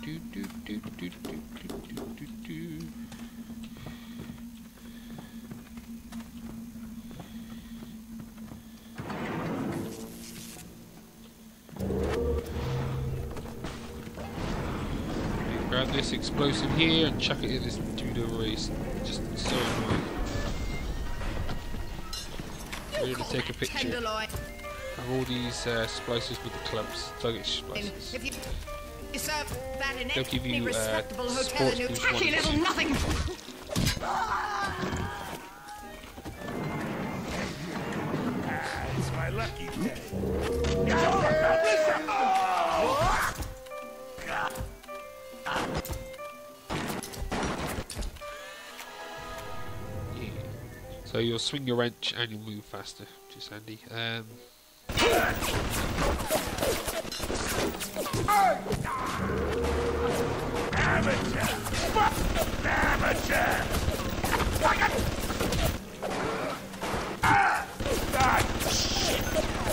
Grab this explosive here and chuck it in this dude over here. Just so annoying. We're going to take a picture of all these explosives with the clubs. Target explosives. They'll give you sports boost nothing. It's my lucky day. So you'll swing your wrench and you'll move faster, which is handy. Amateur! Amateur! Shit!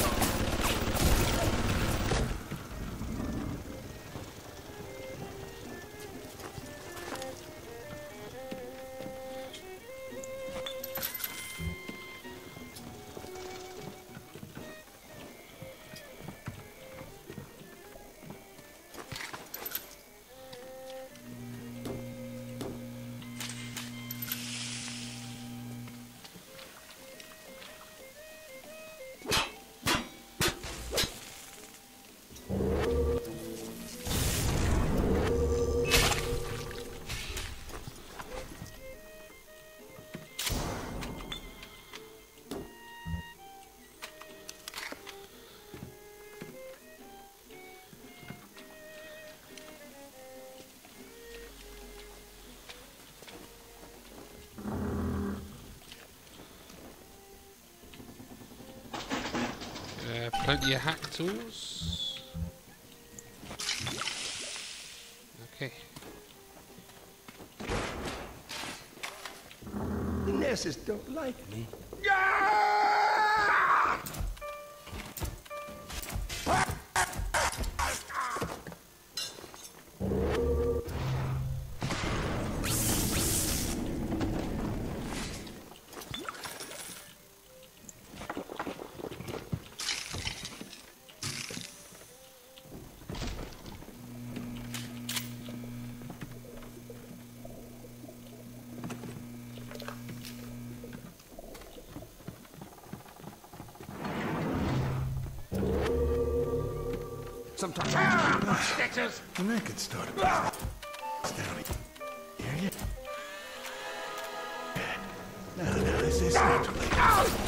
Plenty of hack tools. Okay. The nurses don't like me. Sometimes Stitches! and that could start a down here. No, this is not too late.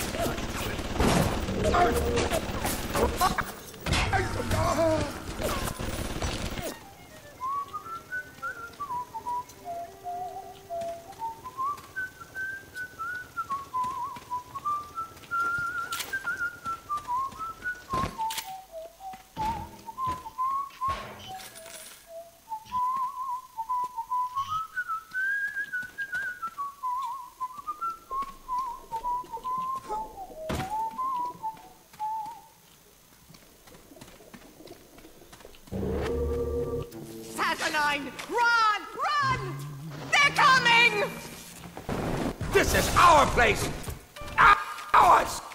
Saturnine! Run! Run! They're coming! This is our place! Ours!